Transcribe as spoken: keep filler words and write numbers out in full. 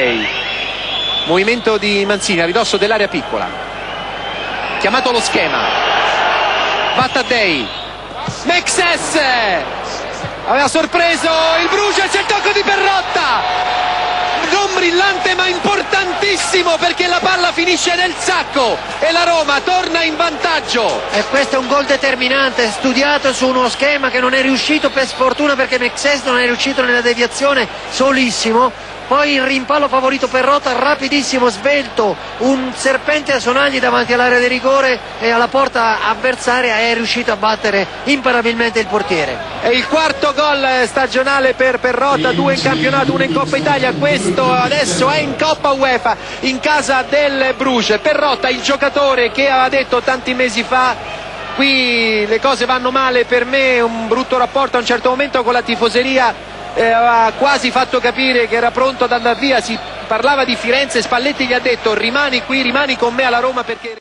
Movimento di Manzini a ridosso dell'area piccola, chiamato lo schema, va Taddei, Mexes aveva sorpreso il Bruges, c'è il tocco di Perrotta, non brillante ma importantissimo perché la palla finisce nel sacco e la Roma torna in vantaggio. E questo è un gol determinante, studiato su uno schema che non è riuscito per sfortuna perché Mexes non è riuscito nella deviazione solissimo. Poi il rimpallo favorito Perrotta, rapidissimo, svelto, un serpente a sonagli davanti all'area di rigore e alla porta avversaria, è riuscito a battere imparabilmente il portiere. È il quarto gol stagionale per Perrotta, due in campionato, uno in Coppa Italia, questo adesso è in Coppa UEFA in casa del Bruges. Perrotta, il giocatore che aveva detto tanti mesi fa: qui le cose vanno male per me, un brutto rapporto a un certo momento con la tifoseria, Eh, aveva quasi fatto capire che era pronto ad andare via, si parlava di Firenze, Spalletti gli ha detto rimani qui, rimani con me alla Roma perché...